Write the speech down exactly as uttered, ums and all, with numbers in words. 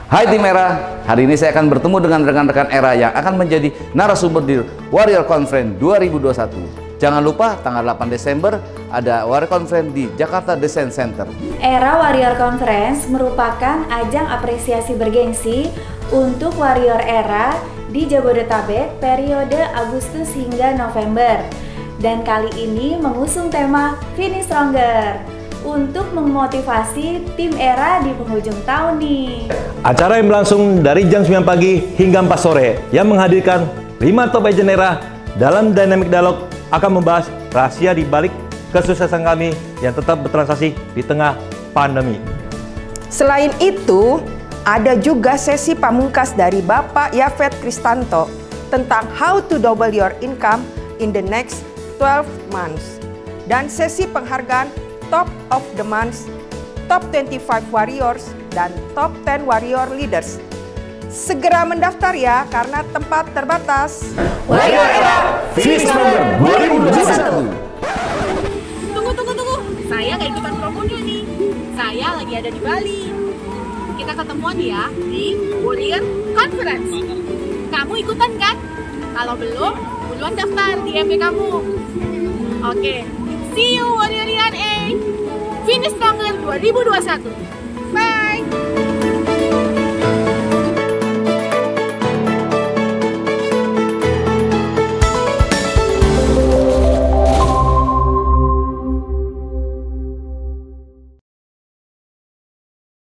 Hai tim Era, hari ini saya akan bertemu dengan rekan-rekan Era yang akan menjadi narasumber di Warrior Conference dua ribu dua puluh satu. Jangan lupa tanggal delapan Desember ada Warrior Conference di Jakarta Design Center. Era Warrior Conference merupakan ajang apresiasi bergengsi untuk Warrior Era di Jabodetabek periode Agustus hingga November. Dan kali ini mengusung tema Finish Stronger untuk memotivasi tim Era di penghujung tahun nih. Acara yang berlangsung dari jam sembilan pagi hingga empat sore yang menghadirkan lima top agent Era dalam Dynamic Dialog akan membahas rahasia di balik kesuksesan kami yang tetap bertransaksi di tengah pandemi. Selain itu, ada juga sesi pamungkas dari Bapak Yafet Kristanto tentang how to double your income in the next twelve months dan sesi penghargaan Top of the Month, Top twenty-five Warriors, dan Top ten Warrior Leaders. Segera mendaftar ya, karena tempat terbatas. Warrior Era Finish Stronger dua ribu dua puluh satu. Tunggu, tunggu, tunggu. Saya nggak ikutan promonya nih. Saya lagi ada di Bali. Kita ketemuan ya di Warrior Conference. Kamu ikutan kan? Kalau belum, buruan daftar di M P kamu. Oke, see you Warrior A. Finish Stronger dua ribu dua puluh satu. Bye.